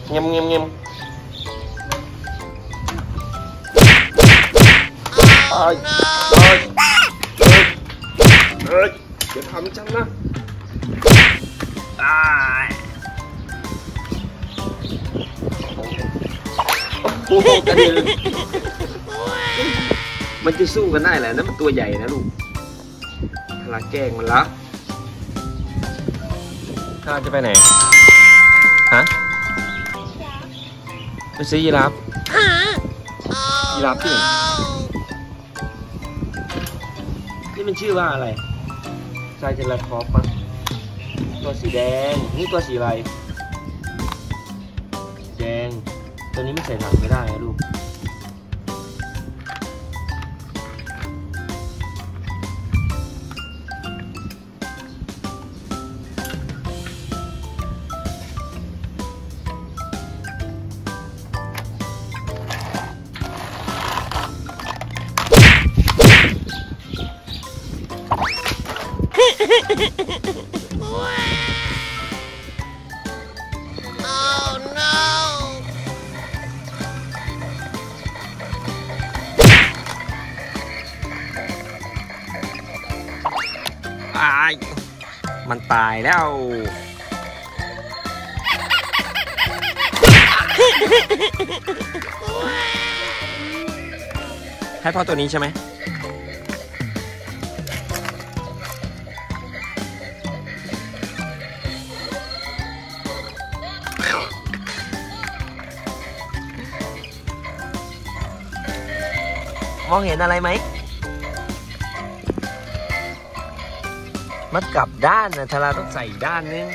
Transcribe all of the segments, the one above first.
เงียบเงียบเงียบเอ้ยอย่าทำฉันนะโอ้โหกระเด็นมันจะสู้กันได้แหละนั่นมันตัวใหญ่นะลูกทาราแกล้งมันละทาราจะไปไหนฮะไปซื้อยีราฟยีราฟที่ไหนนี่มันชื่อว่าอะไรไซเทราทอปส์ปะตัวสีแดงนี่ตัวสีอะไรแดงตัวนี้ไม่ใส่ถังไม่ได้นะลูกมันตายแล้วให้พ่อตัวนี้ใช่ไหมมองเห็นอะไรไหมมันกลับด้านนะทาราต้องใส่ด้านนึง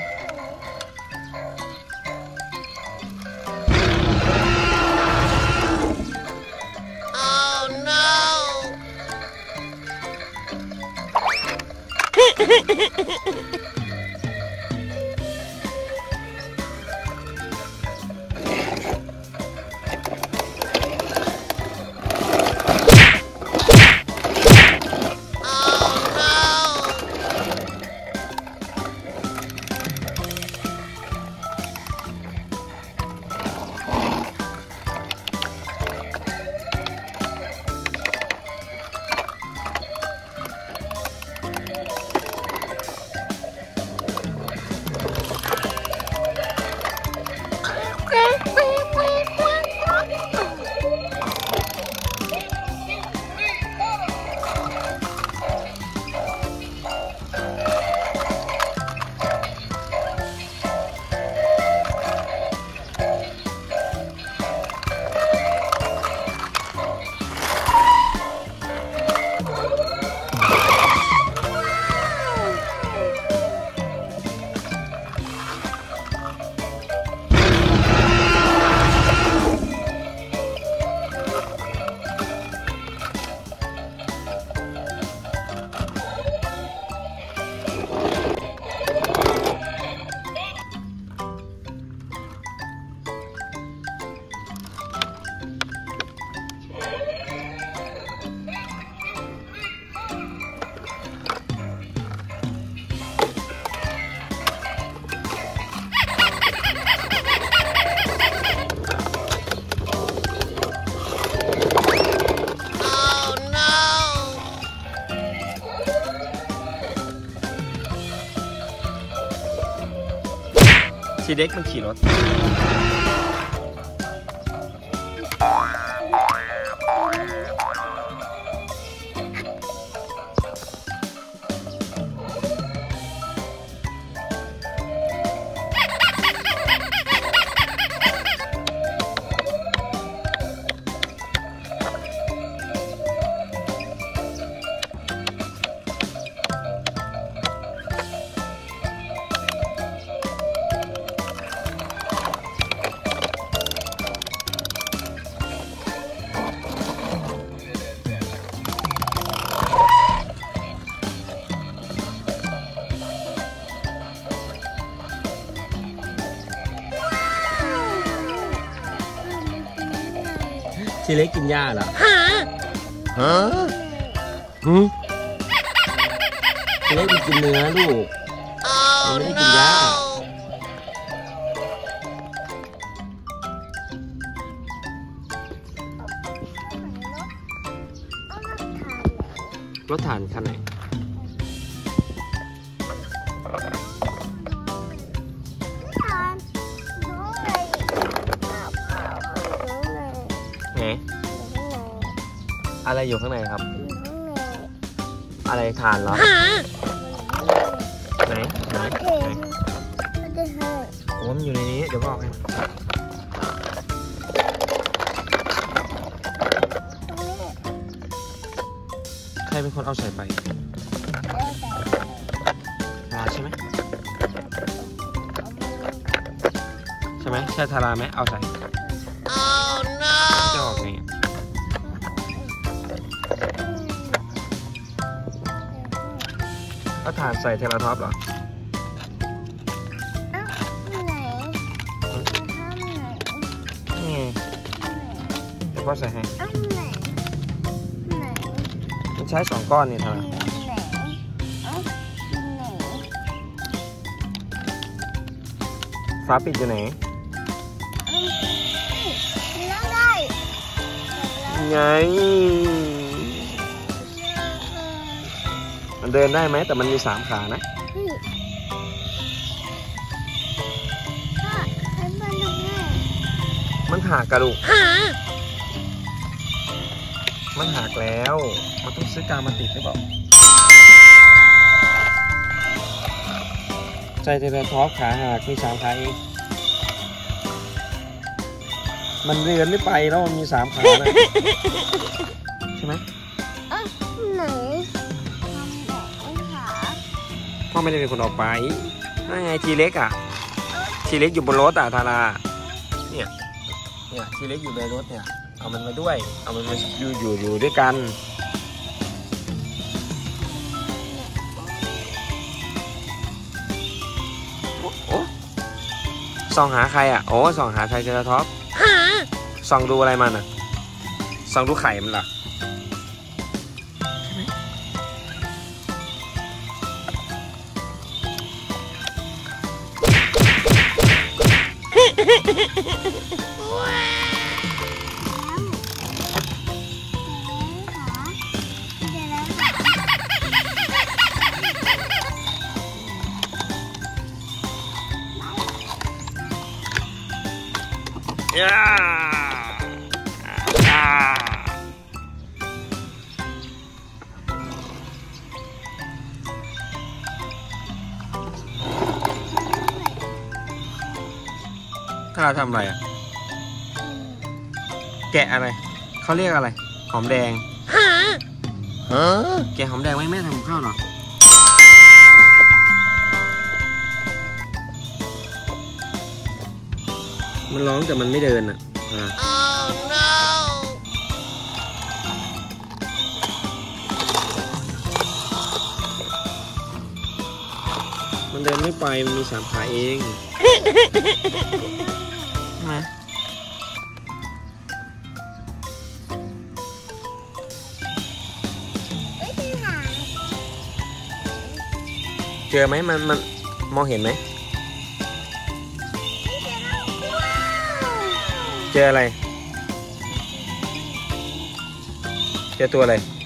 ทีเด็กมันขี่รถทีเล็กกินหญ้าเหรอฮะทีเล็กมันกินเนื้อลูกมันไม่ได้กินหญ้าถถ่านคันไหนไงอะไรอยู่ข้างในครับอะไรถ่านเหรอไหนโอ้มันอยู่ในนี้เดี๋ยวบอกให้ใครเป็นคนเอาใส่ไปทาราใช่ไหมใช่ไหมใช่ทาราไหมเอาใส่จะออกไงก็ถ่านใส่เทราท็อปเหรอนี่เดี๋ยวพ่อใส่ให้มันใช้2 ก้อนนี่เท่าไหร่ฝาปิดอยู่ไหนไงมันเดินได้ไหมแต่มันมี3 ขานะมันหักกระดูกมันหักแล้วมันต้องซื้อกาวมาติดหรือเปล่าใจเทเลท็อปขาหักมี3 ขาเองมันเดินไม่ไปแล้วมันมี3 ขานะใช่ไหมไหนพ่อไม่ได้เป็นคนออกไปนั่นไงทีเล็กอ่ะทีเล็กอยู่บนรถอ่ะทาราเนี่ยทีเล็กอยู่ในรถเนี่ยเอามันมาด้วยเอามันมาอยู่ด้วยกันโอ้ส่องหาใครอ่ะโอ้ส่องหาใครเจอท็อปส่องดูอะไรมันอ่ะส่องดูไข่มันเหรอถ้าทำอะไรอ่ะแกะอะไรเขาเรียกอะไรหอมแดงแกะหอมแดงไว้แม่ทำข้าวหรอมันร้องแต่มันไม่เดินอ่ะมันเดินไม่ไปมันมี3 ขาเองใช่ไหมเจอไหมมันมองเห็นไหมเจออะไรเจอตัวอะไร